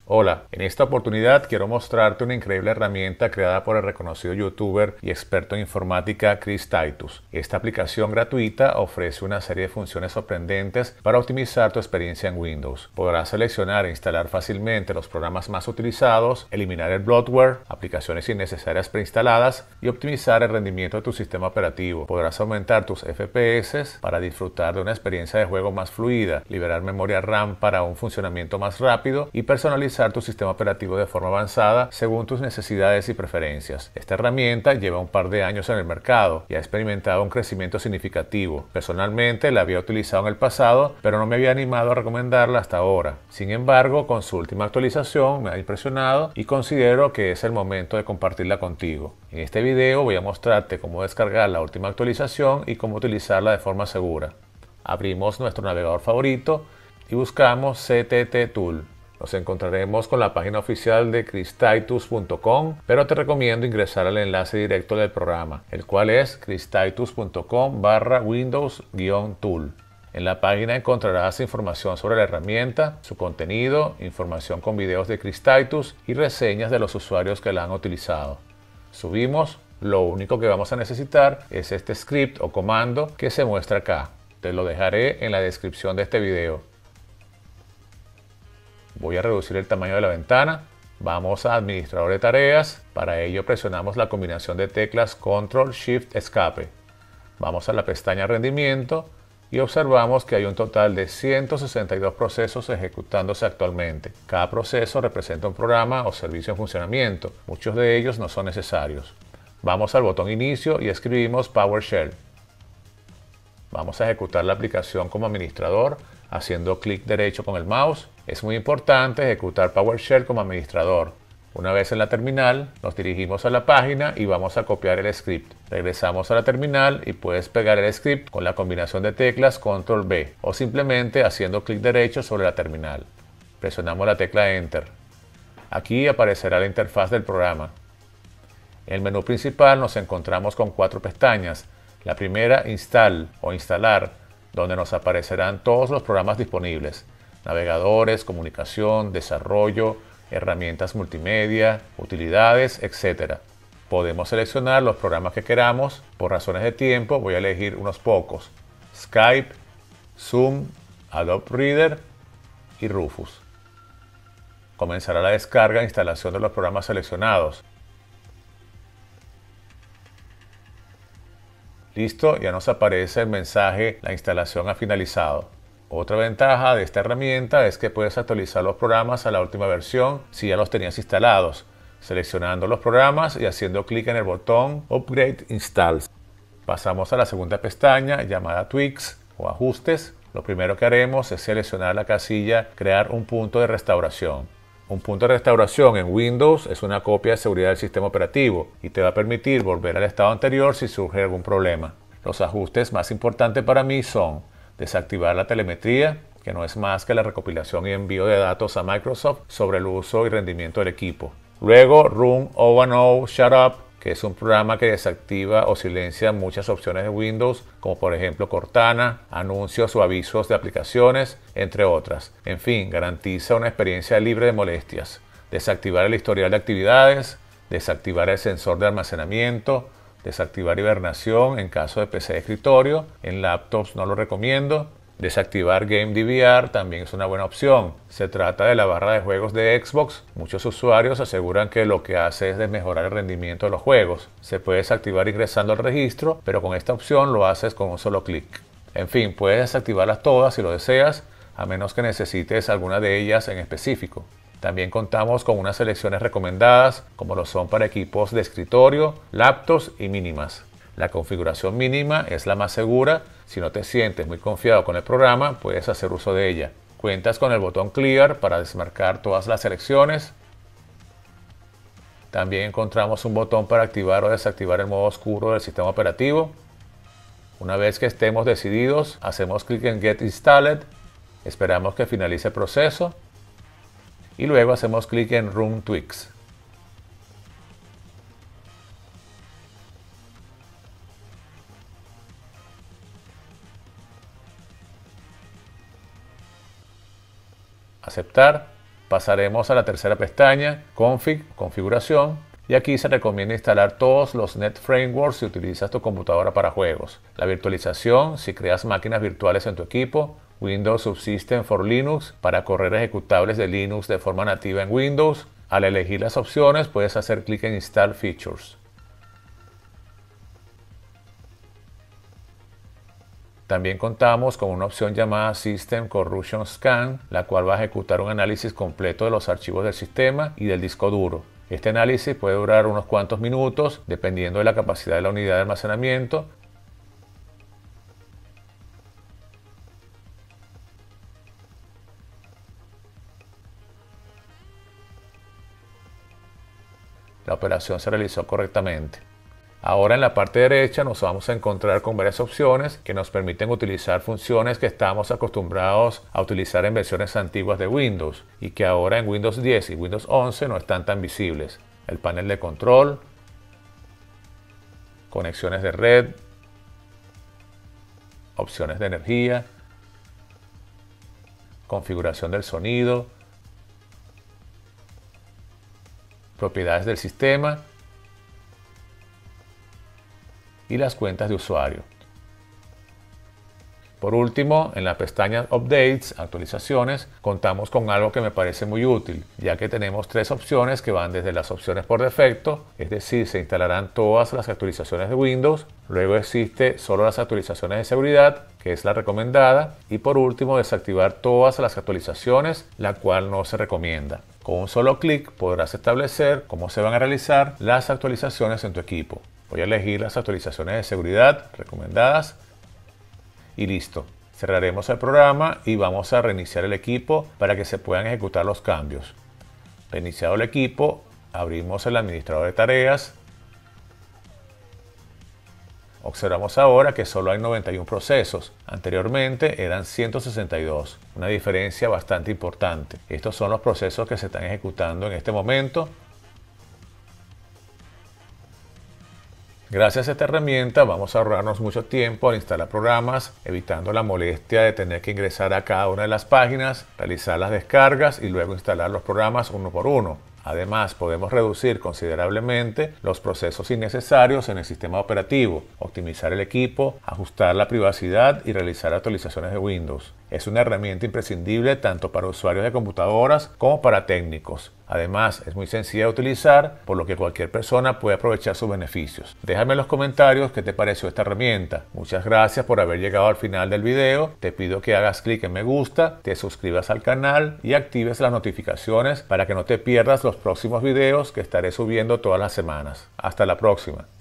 Hola, en esta oportunidad quiero mostrarte una increíble herramienta creada por el reconocido youtuber y experto en informática Chris Titus. Esta aplicación gratuita ofrece una serie de funciones sorprendentes para optimizar tu experiencia en Windows. Podrás seleccionar e instalar fácilmente los programas más utilizados, eliminar el bloatware, aplicaciones innecesarias preinstaladas y optimizar el rendimiento de tu sistema operativo. Podrás aumentar tus FPS para disfrutar de una experiencia de juego más fluida, liberar memoria RAM para un funcionamiento más rápido y personalizar tu sistema operativo de forma avanzada según tus necesidades y preferencias. Esta herramienta lleva un par de años en el mercado y ha experimentado un crecimiento significativo. Personalmente la había utilizado en el pasado, pero no me había animado a recomendarla hasta ahora. Sin embargo, con su última actualización me ha impresionado y considero que es el momento de compartirla contigo. En este video voy a mostrarte cómo descargar la última actualización y cómo utilizarla de forma segura. Abrimos nuestro navegador favorito y buscamos CTT Tool. Nos encontraremos con la página oficial de christitus.com, pero te recomiendo ingresar al enlace directo del programa, el cual es christitus.com/windows-tool. En la página encontrarás información sobre la herramienta, su contenido, información con videos de Chris Titus y reseñas de los usuarios que la han utilizado. Subimos, lo único que vamos a necesitar es este script o comando que se muestra acá. Te lo dejaré en la descripción de este video. Voy a reducir el tamaño de la ventana. Vamos a Administrador de tareas. Para ello presionamos la combinación de teclas Control Shift Escape. Vamos a la pestaña Rendimiento y observamos que hay un total de 162 procesos ejecutándose actualmente. Cada proceso representa un programa o servicio en funcionamiento. Muchos de ellos no son necesarios. Vamos al botón Inicio y escribimos PowerShell. Vamos a ejecutar la aplicación como administrador haciendo clic derecho con el mouse. Es muy importante ejecutar PowerShell como administrador. Una vez en la terminal, nos dirigimos a la página y vamos a copiar el script. Regresamos a la terminal y puedes pegar el script con la combinación de teclas Control B o simplemente haciendo clic derecho sobre la terminal. Presionamos la tecla Enter. Aquí aparecerá la interfaz del programa. En el menú principal nos encontramos con 4 pestañas. La primera, Install o Instalar, donde nos aparecerán todos los programas disponibles: navegadores, comunicación, desarrollo, herramientas multimedia, utilidades, etc. Podemos seleccionar los programas que queramos. Por razones de tiempo voy a elegir unos pocos: Skype, Zoom, Adobe Reader y Rufus. Comenzará la descarga e instalación de los programas seleccionados. Listo, ya nos aparece el mensaje "La instalación ha finalizado". Otra ventaja de esta herramienta es que puedes actualizar los programas a la última versión si ya los tenías instalados, seleccionando los programas y haciendo clic en el botón Upgrade Installs. Pasamos a la segunda pestaña llamada Tweaks o Ajustes. Lo primero que haremos es seleccionar la casilla Crear un punto de restauración. Un punto de restauración en Windows es una copia de seguridad del sistema operativo y te va a permitir volver al estado anterior si surge algún problema. Los ajustes más importantes para mí son desactivar la telemetría, que no es más que la recopilación y envío de datos a Microsoft sobre el uso y rendimiento del equipo. Luego, Run O1O Shut Up, que es un programa que desactiva o silencia muchas opciones de Windows, como por ejemplo Cortana, anuncios o avisos de aplicaciones, entre otras. En fin, garantiza una experiencia libre de molestias. Desactivar el historial de actividades, desactivar el sensor de almacenamiento, desactivar hibernación en caso de PC de escritorio. En laptops no lo recomiendo. Desactivar Game DVR también es una buena opción. Se trata de la barra de juegos de Xbox. Muchos usuarios aseguran que lo que hace es mejorar el rendimiento de los juegos. Se puede desactivar ingresando al registro, pero con esta opción lo haces con un solo clic. En fin, puedes desactivarlas todas si lo deseas, a menos que necesites alguna de ellas en específico. También contamos con unas selecciones recomendadas, como lo son para equipos de escritorio, laptops y mínimas. La configuración mínima es la más segura. Si no te sientes muy confiado con el programa, puedes hacer uso de ella. Cuentas con el botón Clear para desmarcar todas las selecciones. También encontramos un botón para activar o desactivar el modo oscuro del sistema operativo. Una vez que estemos decididos, hacemos clic en Get Installed, esperamos que finalice el proceso y luego hacemos clic en Run Tweaks. Aceptar Pasaremos a la tercera pestaña, Config, Configuración, y aquí se recomienda instalar todos los Net Frameworks si utilizas tu computadora para juegos. La virtualización, si creas máquinas virtuales en tu equipo, Windows Subsystem for Linux para correr ejecutables de Linux de forma nativa en Windows. Al elegir las opciones puedes hacer clic en Install Features. También contamos con una opción llamada System Corruption Scan, la cual va a ejecutar un análisis completo de los archivos del sistema y del disco duro. Este análisis puede durar unos cuantos minutos, dependiendo de la capacidad de la unidad de almacenamiento. La operación se realizó correctamente. Ahora en la parte derecha nos vamos a encontrar con varias opciones que nos permiten utilizar funciones que estábamos acostumbrados a utilizar en versiones antiguas de Windows y que ahora en Windows 10 y Windows 11 no están tan visibles. El panel de control, conexiones de red, opciones de energía, configuración del sonido, propiedades del sistema y las cuentas de usuario. Por último, en la pestaña Updates, actualizaciones, contamos con algo que me parece muy útil, ya que tenemos tres opciones que van desde las opciones por defecto, es decir, se instalarán todas las actualizaciones de Windows, luego existe solo las actualizaciones de seguridad, que es la recomendada, y por último desactivar todas las actualizaciones, la cual no se recomienda. Con un solo clic podrás establecer cómo se van a realizar las actualizaciones en tu equipo. Voy a elegir las actualizaciones de seguridad recomendadas y listo. Cerraremos el programa y vamos a reiniciar el equipo para que se puedan ejecutar los cambios. Reiniciado el equipo, abrimos el administrador de tareas. Observamos ahora que solo hay 91 procesos. Anteriormente eran 162, una diferencia bastante importante. Estos son los procesos que se están ejecutando en este momento. Gracias a esta herramienta vamos a ahorrarnos mucho tiempo al instalar programas, evitando la molestia de tener que ingresar a cada una de las páginas, realizar las descargas y luego instalar los programas uno por uno. Además, podemos reducir considerablemente los procesos innecesarios en el sistema operativo, optimizar el equipo, ajustar la privacidad y realizar actualizaciones de Windows. Es una herramienta imprescindible tanto para usuarios de computadoras como para técnicos. Además, es muy sencilla de utilizar, por lo que cualquier persona puede aprovechar sus beneficios. Déjame en los comentarios qué te pareció esta herramienta. Muchas gracias por haber llegado al final del video. Te pido que hagas clic en me gusta, te suscribas al canal y actives las notificaciones para que no te pierdas los próximos videos que estaré subiendo todas las semanas. Hasta la próxima.